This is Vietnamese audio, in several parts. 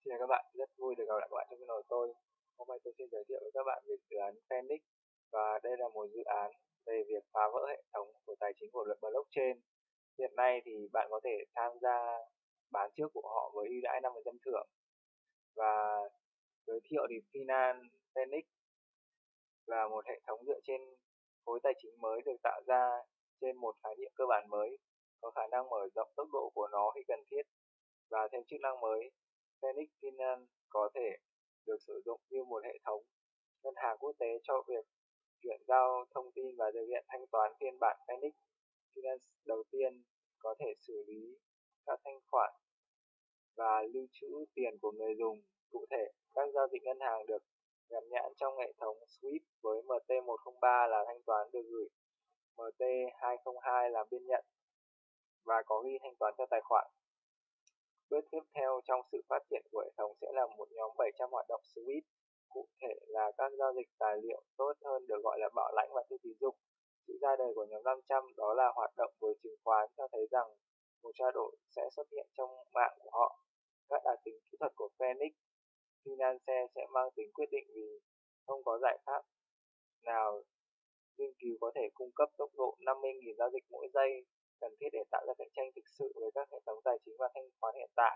Xin chào các bạn, rất vui được gặp lại các bạn trong channel của tôi. Hôm nay tôi xin giới thiệu với các bạn về dự án Phoenix và đây là một dự án về việc phá vỡ hệ thống của tài chính của luật blockchain. Hiện nay thì bạn có thể tham gia bán trước của họ với ưu đãi 5% thưởng và giới thiệu thì Finan Phoenix là một hệ thống dựa trên khối tài chính mới được tạo ra trên một khái niệm cơ bản mới, có khả năng mở rộng tốc độ của nó khi cần thiết và thêm chức năng mới. Phoenix Finance có thể được sử dụng như một hệ thống ngân hàng quốc tế cho việc chuyển giao thông tin và thực hiện thanh toán. Phiên bản Phoenix Finance đầu tiên có thể xử lý các thanh khoản và lưu trữ tiền của người dùng. Cụ thể, các giao dịch ngân hàng được gắn nhãn trong hệ thống SWIFT với MT103 là thanh toán được gửi, MT202 là biên nhận và có ghi thanh toán cho tài khoản. Bước tiếp theo trong sự phát triển của hệ thống sẽ là một nhóm 700 hoạt động SWIFT, cụ thể là các giao dịch tài liệu tốt hơn được gọi là bảo lãnh và thư tín dụng. Sự ra đời của nhóm 500 đó là hoạt động với chứng khoán cho thấy rằng một trao đổi sẽ xuất hiện trong mạng của họ. Các đặc tính kỹ thuật của Phoenix Finance sẽ mang tính quyết định vì không có giải pháp nào nghiên cứu có thể cung cấp tốc độ 50.000 giao dịch mỗi giây cần thiết để tạo ra cạnh tranh thực sự với các hệ thống tài chính và thanh toán hiện tại.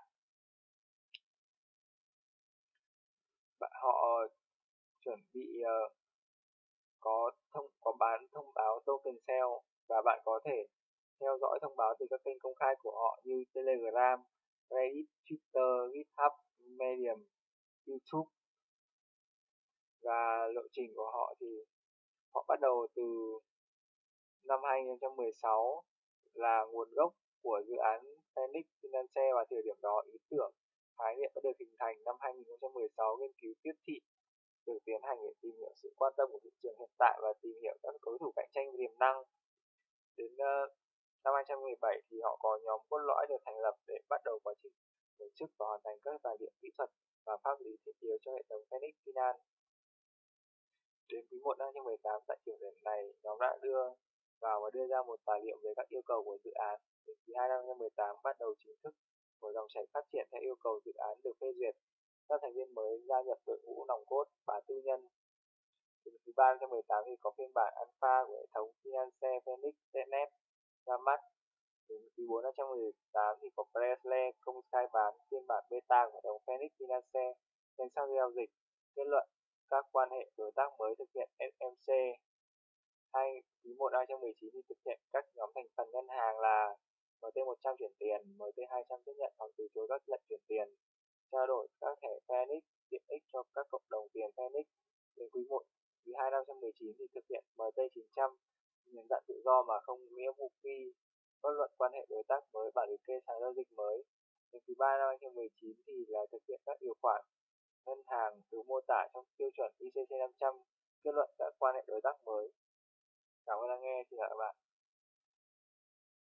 Họ chuẩn bị có bán thông báo token sale và bạn có thể theo dõi thông báo từ các kênh công khai của họ như Telegram, Reddit, Twitter, GitHub, Medium, YouTube. Và lộ trình của họ thì họ bắt đầu từ năm 2016 là nguồn gốc của dự án Phoenix Finance, và thời điểm đó ý tưởng khái niệm đã được hình thành. Năm 2016 nghiên cứu tiếp thị được tiến hành để tìm hiểu sự quan tâm của thị trường hiện tại và tìm hiểu các đối thủ cạnh tranh tiềm năng. Đến năm 2017 thì họ có nhóm cốt lõi được thành lập để bắt đầu quá trình tổ chức và hoàn thành các tài liệu kỹ thuật và pháp lý thiết yếu cho hệ thống Phoenix Finance. Đến quý 1 năm 2018, tại thời điểm này, nhóm đã đưa vào và đưa ra một tài liệu về các yêu cầu của dự án. Đến quý 2 năm 2018 bắt đầu chính thức của dòng chảy phát triển theo yêu cầu dự án được phê duyệt. Các thành viên mới gia nhập đội ngũ nòng cốt và tư nhân. Đến quý 3 năm 2018 thì có phiên bản alpha của hệ thống Finance Phoenix Testnet ra mắt. Đến quý 4 năm 2018 thì có Presley công khai bán phiên bản beta của hệ thống Phoenix Finance trên sàn giao dịch. Kết luận các quan hệ đối tác mới thực hiện SMC. Quý 1 năm 2019 thì thực hiện các nhóm thành phần ngân hàng là MT100 chuyển tiền, MT200 tiếp nhận hoặc từ chối các lệnh chuyển tiền, trao đổi các thẻ Phoenix tiện ích cho các cộng đồng tiền Phoenix. Đến quý 2 năm 2019 thì thực hiện MT900 nhận dạng tự do mà không nghĩa vụ phí, bất luận quan hệ đối tác mới, bản liệt kê sàn giao dịch mới. Đến quý 3 năm 2019 thì là thực hiện các điều khoản ngân hàng được mô tả trong tiêu chuẩn ICC 500, kết luận các quan hệ đối tác mới. Cảm ơn đã nghe, xin chào các bạn.